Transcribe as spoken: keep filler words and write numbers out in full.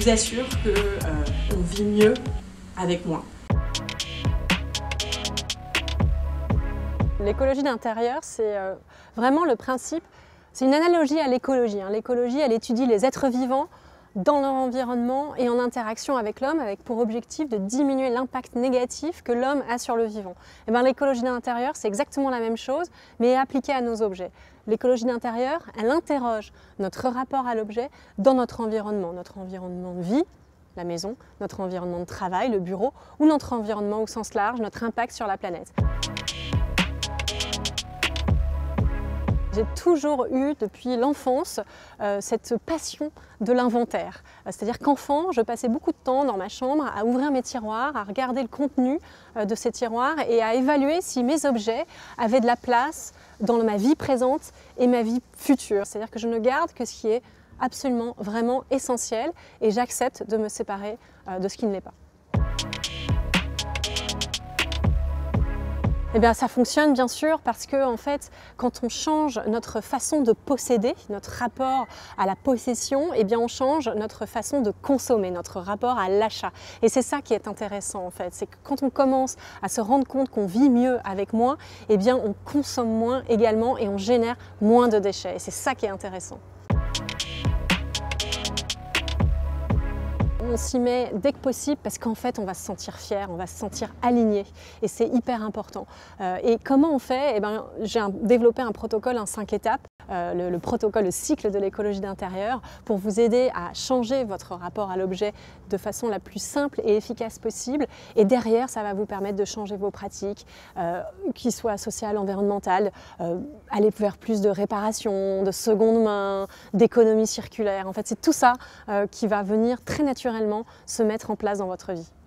vous assure qu'on euh, vit mieux avec moins. L'écologie d'intérieur, c'est euh, vraiment le principe, c'est une analogie à l'écologie. Hein. L'écologie, elle étudie les êtres vivants dans leur environnement et en interaction avec l'homme, avec pour objectif de diminuer l'impact négatif que l'homme a sur le vivant. Et bien, l'écologie d'intérieur, c'est exactement la même chose, mais appliquée à nos objets. L'écologie d'intérieur, elle interroge notre rapport à l'objet dans notre environnement, notre environnement de vie, la maison, notre environnement de travail, le bureau, ou notre environnement au sens large, notre impact sur la planète. J'ai toujours eu, depuis l'enfance, euh, cette passion de l'inventaire. C'est-à-dire qu'enfant, je passais beaucoup de temps dans ma chambre à ouvrir mes tiroirs, à regarder le contenu euh, de ces tiroirs et à évaluer si mes objets avaient de la place dans ma vie présente et ma vie future. C'est-à-dire que je ne garde que ce qui est absolument, vraiment essentiel et j'accepte de me séparer euh, de ce qui ne l'est pas. Eh bien, ça fonctionne bien sûr parce que en fait, quand on change notre façon de posséder, notre rapport à la possession, eh bien, on change notre façon de consommer, notre rapport à l'achat. Et c'est ça qui est intéressant en fait, c'est que quand on commence à se rendre compte qu'on vit mieux avec moins, eh bien, on consomme moins également et on génère moins de déchets. Et c'est ça qui est intéressant. On s'y met dès que possible parce qu'en fait on va se sentir fier, on va se sentir aligné et c'est hyper important. Euh, et comment on fait? Eh ben, j'ai développé un protocole en cinq étapes, euh, le, le protocole, le cycle de l'écologie d'intérieur pour vous aider à changer votre rapport à l'objet de façon la plus simple et efficace possible. Et derrière, ça va vous permettre de changer vos pratiques, euh, qu'ils soient sociales, environnementales, euh, aller vers plus de réparation, de seconde main, d'économie circulaire. En fait, c'est tout ça euh, qui va venir très naturellement se mettre en place dans votre vie.